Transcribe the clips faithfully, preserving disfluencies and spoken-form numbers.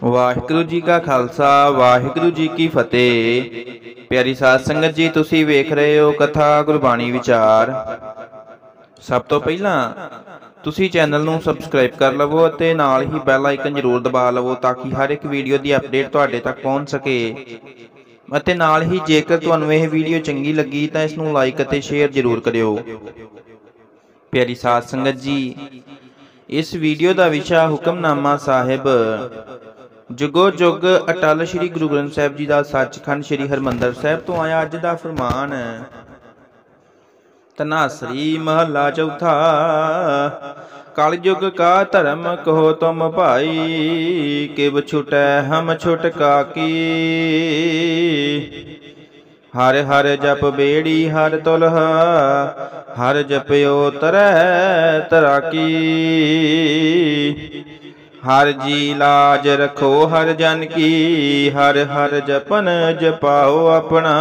वाहिगुरू जी का खालसा वाहिगुरू जी की फतेह। प्यारी साध संगत जी, तुसी वेख रहे हो कथा गुरबाणी विचार। सब तो पहला तुसी चैनल नूं सबसक्राइब कर लवो ते नाल ही बैल आइकन जरूर दबा लवो ताकि हर एक वीडियो की अपडेट तुहाडे तक पहुंच सके। ਅਤੇ नाल ही जेकर तुहानूं यह वीडियो चंगी लगी तो इसनूं लाइक ਅਤੇ शेयर जरूर करियो। प्यारी साध संगत जी, इस वीडियो का विषय हुक्मनामा साहिब जुगो जुग अटल श्री गुरु ग्रंथ साहिब जी का सचखंड श्री हरमंदर साहिब तो आया अज का फरमान। धनासरी महला चौथा। कलयुग का धर्म कहो तुम भाई, किब छुटै हम छुटका की। हर हर जप बेड़ी हर तुलह, हर जपयो तरह तराकी। हर जी लाज रखो हर जन की, हर हर जपन जपाओ अपना।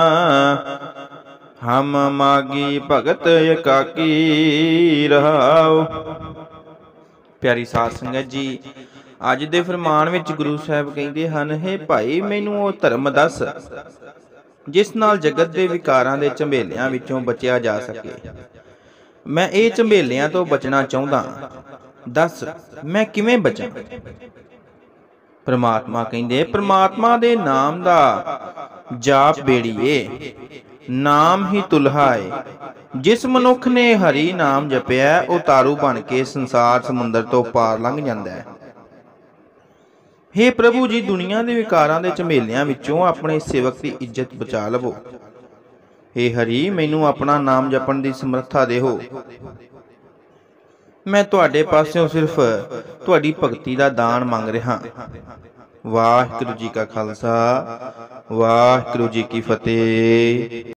हम मागी भगत एकाकी रहाओ। प्यारी साध संगत जी, अज दे फरमान विच गुरु साहब कहते हैं, हे भाई मैनू वो धर्म दस जिस नाल जगत के विकारां दे झंबेलियां विचों बचिया जा सके। मैं ये झंबेलियां तो बचना चाहुंदा, दस मैं किवें बचां। परमात्मा कहंदे, परमात्मा दे नाम दा जाप बेड़ीए, नाम ही तुल्हा है। जिस मनुख ने हरि नाम जपिया वो तारू बन के संसार समुंदर तो पार लंघ जांदा है। हे प्रभु जी, दुनिया के विकारां दे झमेलियां विचों अपने सेवक की इज्जत बचा लवो। हे हरि, मैनू अपना नाम जपण की समर्था देहो। मैं तुहाडे पासों सिर्फ तुहाडी भगती का दान मंग रहा। वाहिगुरू जी का खालसा वाहिगुरू जी की फतेह।